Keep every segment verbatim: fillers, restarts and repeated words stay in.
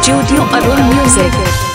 Studio Arun Music.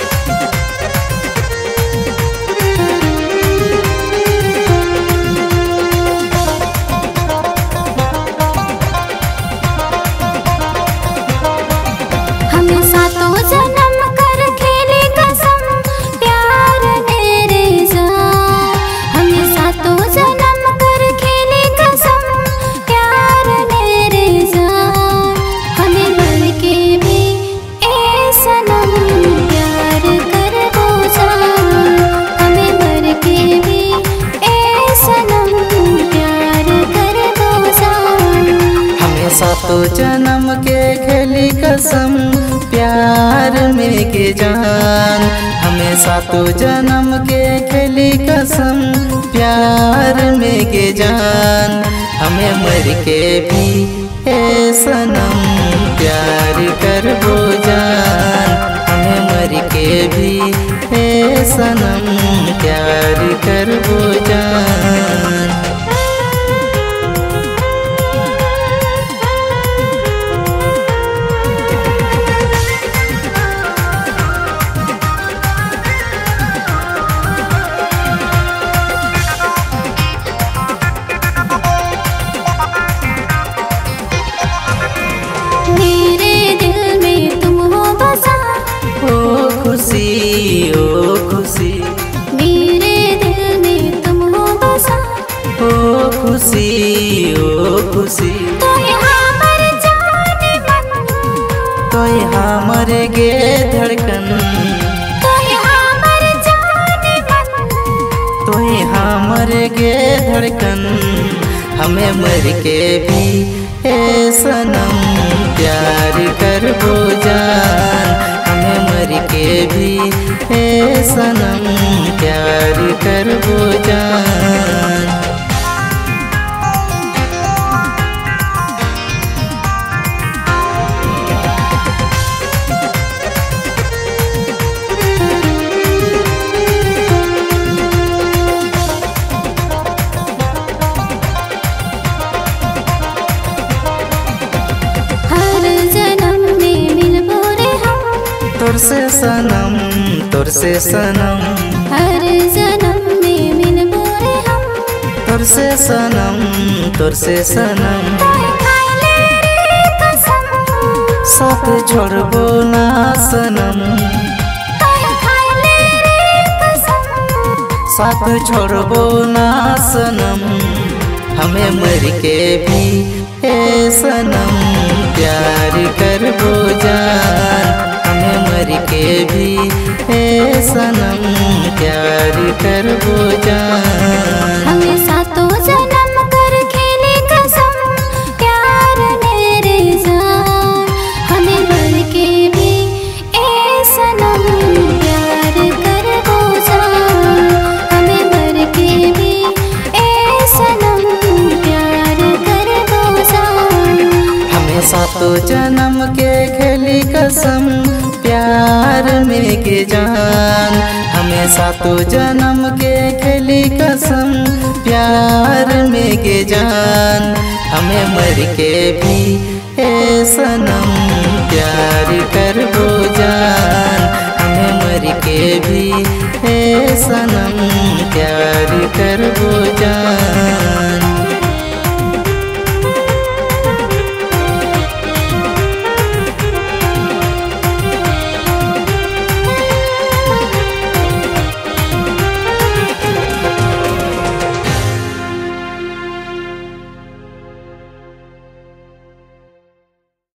सातों जन्म के खेली कसम प्यार में के जान, हमें सातों जन्म के खेली कसम प्यार में के जान। हमें मर के भी ए सनम प्यार करबो जान, हमें मर के भी ए सनम प्यार करबो जान। खुशी ओ खुशी मेरे दिल में तुम हो बसा, ओ खुशी ओ खुशी तो यहाँ मर जाने मन, तो यहाँ मर गे धड़कन, तो यहाँ मर जाने मन, तो यहाँ मर गे धड़कन। हमें मर के भी ए सनम प्यार करबो जान, हमें मर के भी ए सनम प्यार करबो जान। तोर से सनम तोर से सनम हर जन्म में मिलबो रे हम, तोर से सनम तोर से सनम खाइले रे कसम, साथ छोड़बो ना सनम, खाइले रे कसम, साथ छोड़बो ना सनम। हमें मर के भी ए सनम प्यार करबो जान, हमें मर के भी ए सनम प्यार करबो जान। हमें सातों जन्म कर खेले कसम प्यार मेरे जान, हमें मर के भी ए सनम प्यार करबो जान, हमें मर के भी ए सनम प्यार करबो जान। हमें सातों जन्म के खेली कसम प्यार में के जान, हमें सातों जन्म के खेली कसम प्यार में के जान। हमें मर के भी ए सनम प्यार करबो जान, हमें मर के भी ए सनम प्यार करबो जान।